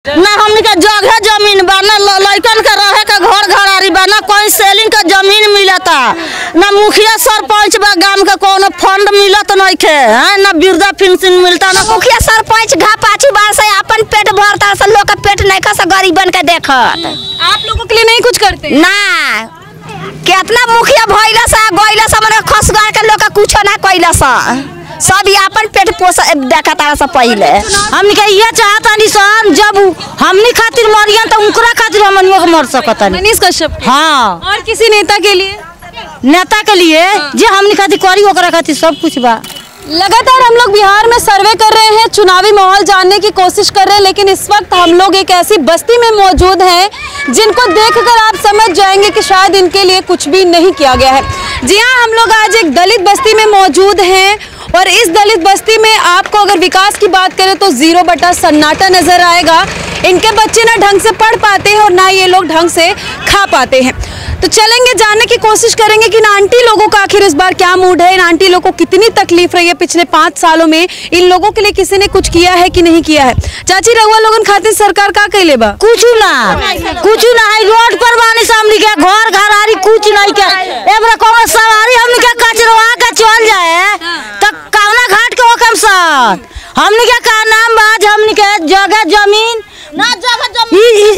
ना हमनी के जगह जमीन बा, ना लइकन के रहे के घर घरारी बा, ना कोई सेलिंग के जमीन मिलता, ना मुखिया सरपंच बा गांव के कोनो फंड मिलत नहीं खे, ना वृद्धा पेंशन मिलता, ना मुखिया सरपंच घापाची बार से अपन पेट भरता से लोग का पेट नहीं खा गरीबन के देखत। आप लोगों के लिए नहीं कुछ करते ना कितना मुखिया भइला सा गइला सा मन खसगार के लोग का कुछ ना कइला सा सब अपन पेट पोस देखता सा पहले। हमनी के ये चाहता निशान जब हमनी खातिर मरियन तो उनकरा खातिर हमनियो के मर सकता नहीं। मनीष कश्यप हाँ और किसी नेता के लिए नेता के लिए जे हमनी खातिर करी ओकरा खातिर सब कुछ बा। लगातार हम लोग बिहार में सर्वे कर रहे हैं, चुनावी माहौल जानने की कोशिश कर रहे हैं, लेकिन इस वक्त हम लोग एक ऐसी बस्ती में मौजूद हैं जिनको देखकर आप समझ जाएंगे कि शायद इनके लिए कुछ भी नहीं किया गया है। जी हाँ, हम लोग आज एक दलित बस्ती में मौजूद हैं और इस दलित बस्ती में आपको अगर विकास की बात करें तो 0 बटा सन्नाटा नजर आएगा। इनके बच्चे ना ढंग से पढ़ पाते हैं और ना ये लोग ढंग से खा पाते हैं। तो चलेंगे जानने की कोशिश करेंगे कि इन आंटी लोगों का आखिर इस बार क्या मूड है, इन आंटी लोगों को कितनी तकलीफ रही है पिछले 5 सालों में, इन लोगों के लिए किसी ने कुछ किया है कि नहीं किया है। चाची रउआ लोगन खातिर सरकार का कैले बा? कुछ ना है, रोड पर बानी सामने के घर घरारी कुछ नहीं के, एबरा कोनो सवारी हमनी के कचरवा के चल जाए त कौना घाट के ओकम साथ हमनी के का नाम बाज हमनी के जगह जमीन ना जगह जमीन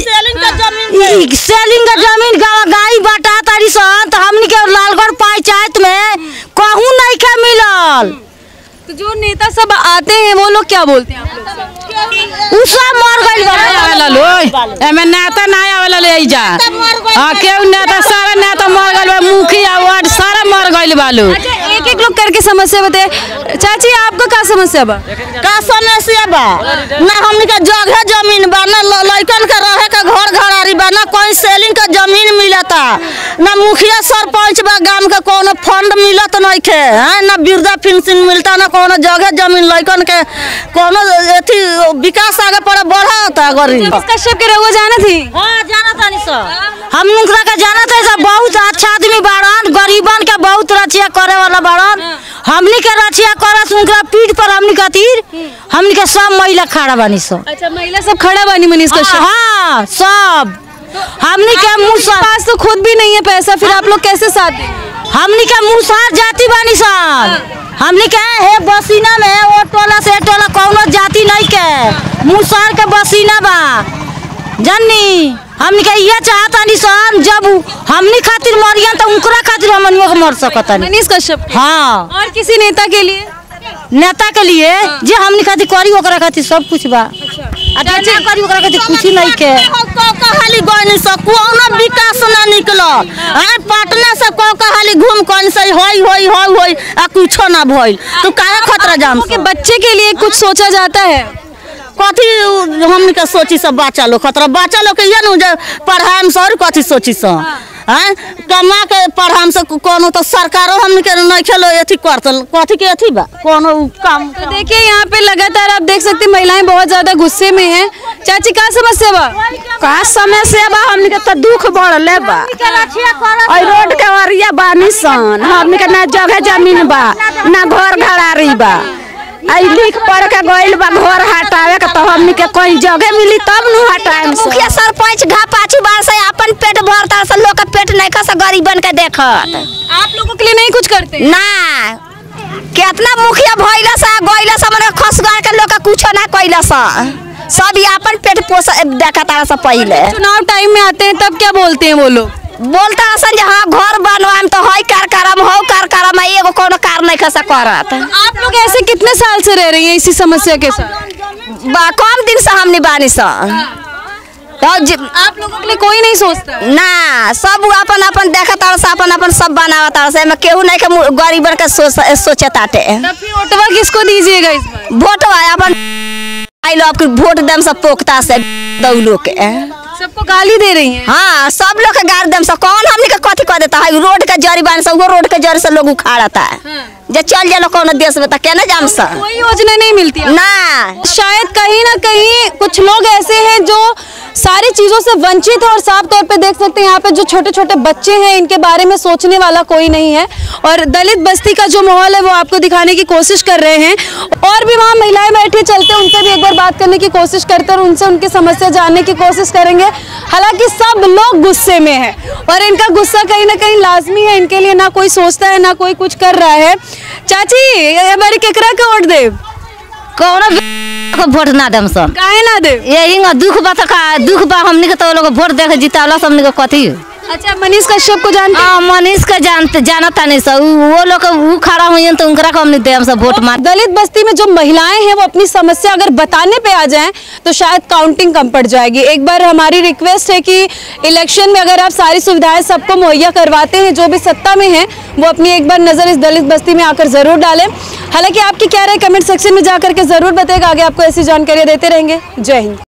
सेलिंग का जमीन गाई बाटा तारी सन त हमनी के लालगढ़ पंचायत में कहूं नहीं के मिलल। तो जो नेता सब आते हैं वो लोग क्या बोलते हैं आप लोग से? उ सब मर गइल आवेला लो एमे नेता ना आवेला ले जा हां केहू नेता सारा नेता मर गइल बा, मुखिया वार्ड सारा मर गइल बा लो। अच्छा एक लोग करके समस्या बताए। चाची आपका क्या समस्या बा? का समस्या बा ना हमनी के जगह जमीन बा, ना लइकन के रहे के घर घरारी बा, ना कोई सेलिंग के जमीन मिलता, ना मुखिया सरपंच बा गांव के कोनो फंड मिलत नहीं खे, ना वृद्धा पेंशन मिलता, ना कोनो जगह जमीन लइकन के कोनो एथी विकास आगे पर बढ़ता गरीब। कश्यप के रउआ जाना थी? हां जाना तानी सब हम उनकरा के जाना थे, सब बहुत अच्छा आदमी बाड़न, गरीबन के बहुत रक्षा करे वाला बाड़न, हमनी के रक्षा करस उनकरा पीठ पर हमनी खातिर हमनी के सब महिला खड़ा बानी सब। अच्छा महिला सब खड़ा बानी मनीष कश्यप? हाँ सब हमनी के मुँह पास तो खुद भी नहीं है पैसा, फिर आप लोग कैसे साथ देंगे? हमनी के मुसार जाति बानी सन, हमनी के हे बसीना में ओ टोला से टोला कोनो जाति नहीं के मुसार के बसीना बा जन्नी। हमनी के ये चाहता निशान जब हमनी खातिर मरियन तो उनकरा खातिर हमनियो के मर सकता नहीं। मनीष कश्यप? हाँ और किसी नेता के लिए नेता के लिए जे हमनी खातिर करी ओकरा खातिर सब कुछ बा। अच्छा ना करी ओकरा खातिर कुछ नहीं के कहली गइनी सब कोनो विकास ना निकलो, पटना से कहली घूम कौन से होई आ कुछो ना भइल तो काहे खतरा जाम के बच्चे के लिए कुछ सोचा जाता है? कथी हमनी के सोची सब बच्चा लोग खतरा, बच्चा लोग के ये न पढ़ाई से और कथी सोची सब कमा के पढ़ाई से कोनो तो सरकारों हमनी के नहीं खेलो एथी करतल कथी के एथी बा कोनो काम। तो देखिए यहाँ पे लगातार आप देख सकते महिलाएं बहुत ज्यादा गुस्से में हैं। चाची का समस्या बा? का समस्या बा हमनी के त दुख बढ़ले बा, और रोड के वरिया बानी सन, हमनी के ना जगह जमीन बा ना घर घरारी बा, आई लिख पढ़ के गइल बा घर हटावे के तो हमनी के कोई जगह मिली तब न हटाएम। मुखिया सरपंच घापाची बार से अपन पेट भरता से लोग का पेट नहीं खा गरीबन के देखत। आप लोगों के लिए नहीं कुछ करते ना कितना मुखिया भइला सा गइला सा मन खसगार के लोग का कुछ ना कइला सा सब अपन पेट पोस देखता सा पहले। चुनाव टाइम में आते हैं तब क्या बोलते हैं वो लोग? बोलता सन हाँ घर बनवाम तो हई कार करम एगो कोनो कार नहीं खसा करत। आप लोग ऐसे कितने साल से रह रही हैं इसी समस्या के साथ? कम दिन से हमने बानी सा। आप लोगों के लिए कोई नहीं सोचता ना, सब अपन अपन देखता अपन सब बनावता से में केहू नहीं के गरीबन के सोचे ताटे। तब फिर वोटवा किसको दीजिएगा इस बार? वोटवा अपन आई लोग आपके वोट देम सब पोखता से दौलो के सबको गाली दे रही हैं। हाँ सब लोग के गाड़ देम सब कौन हमनी के कथी कर देता है रोड के जरी बान सब रोड के जरी से लोग उखाड़ता है जे चल जालो कोनो देश में तो क्या ना जाम कोई योजना नहीं मिलती ना। शायद कहीं ना कहीं कुछ लोग ऐसे हैं जो सारी चीज़ों से वंचित है और साफ तौर पे देख सकते हैं यहाँ पे जो छोटे छोटे बच्चे हैं इनके बारे में सोचने वाला कोई नहीं है। और दलित बस्ती का जो माहौल है वो आपको दिखाने की कोशिश कर रहे हैं। और भी वहाँ महिलाएं बैठी, चलते उनसे भी एक बार बात करने की कोशिश करते हैं और उनसे उनकी समस्या जानने की कोशिश करेंगे। हालांकि सब लोग गुस्से में है और इनका गुस्सा कहीं ना कहीं लाजमी है, इनके लिए ना कोई सोचता है ना कोई कुछ कर रहा है। चाची ये बारी केकरा के वोट दे? कौन को वोट ना देम सन? काहे ना दे? यही दुख बा तो का दुख बा, हमनी के तो लोग वोट दे के जितावला हमनी के कथी। अच्छा, मनीष कश्यप को जानते हैं? हाँ, मनीष का जानता नहीं सब, वो लोग वो खड़ा हुई तो उनकरा को हमने देम सब वोट मार। दलित बस्ती में जो महिलाएं हैं वो अपनी समस्या अगर बताने पे आ जाएं तो शायद काउंटिंग कम पड़ जाएगी। एक बार हमारी रिक्वेस्ट है कि इलेक्शन में अगर आप सारी सुविधाएं सबको मुहैया करवाते हैं, जो भी सत्ता में है वो अपनी एक बार नजर इस दलित बस्ती में आकर जरूर डालें। हालांकि आपकी क्या राय कमेंट सेक्शन में जाकर के जरूर बताएगा। आगे आपको ऐसी जानकारियां देते रहेंगे। जय हिंद।